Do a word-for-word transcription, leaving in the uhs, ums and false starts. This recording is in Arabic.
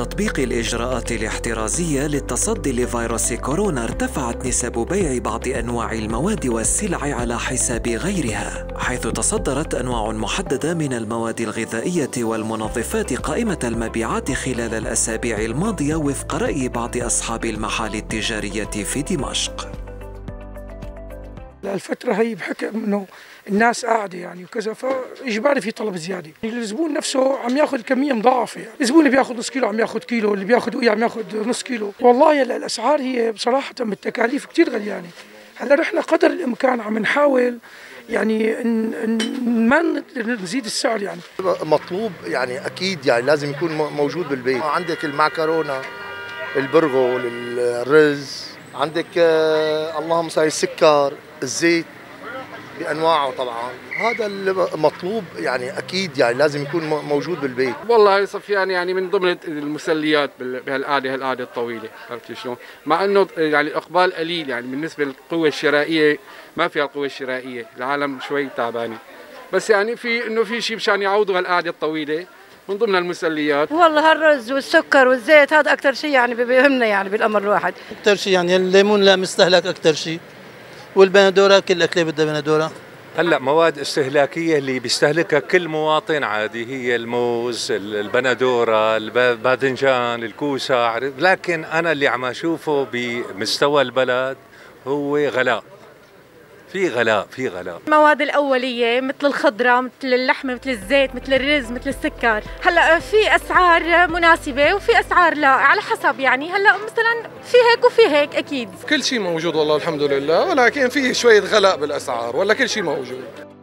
تطبيق الإجراءات الاحترازية للتصدي لفيروس كورونا، ارتفعت نسب بيع بعض أنواع المواد والسلع على حساب غيرها، حيث تصدرت أنواع محددة من المواد الغذائية والمنظفات قائمة المبيعات خلال الأسابيع الماضية وفق رأي بعض أصحاب المحال التجارية في دمشق. الفترة هي بحكم انه الناس قاعدة يعني وكذا، فاجباري في طلب زيادة، الزبون نفسه عم ياخذ كمية مضاعفة، يعني الزبون اللي بياخذ نص كيلو عم ياخذ كيلو، اللي بياخذ ويا عم ياخذ نص كيلو، والله الاسعار هي بصراحة بالتكاليف كثير غليانة. هلا نحن قدر الامكان عم نحاول يعني ان ما نزيد السعر، يعني مطلوب يعني اكيد يعني لازم يكون موجود بالبيت. عندك المعكرونة، البرغل، الرز، عندك آه اللهم صل السكر، الزيت بانواعه طبعا، هذا المطلوب يعني اكيد يعني لازم يكون موجود بالبيت. والله صفيان يعني من ضمن المسليات بهالقعده هالقعده الطويله، عرفت شلون؟ مع انه يعني الاقبال قليل، يعني بالنسبه للقوه الشرائيه ما فيها القوه الشرائيه، العالم شوي تعبانه، بس يعني في انه في شيء مشان يعوضوا هالقعده الطويله من ضمن المسليات. والله هالرز والسكر والزيت هذا اكثر شيء يعني بيهمنا يعني بالامر الواحد. اكثر شيء يعني الليمون لا مستهلك اكثر شيء، والبندوره كل اكله بدها بندوره. هلا مواد استهلاكيه اللي بيستهلكها كل مواطن عادي هي الموز، البندوره، الباذنجان، الكوسه، لكن انا اللي عم اشوفه بمستوى البلد هو غلاء. في غلاء في غلاء. المواد الأولية مثل الخضرة، مثل اللحمة، مثل الزيت، مثل الرز، مثل السكر، هلا في أسعار مناسبة وفي أسعار لا، على حسب يعني. هلا مثلا في هيك وفي هيك أكيد. كل شيء موجود والله الحمد لله، ولكن في شوية غلاء بالأسعار، ولا كل شيء موجود.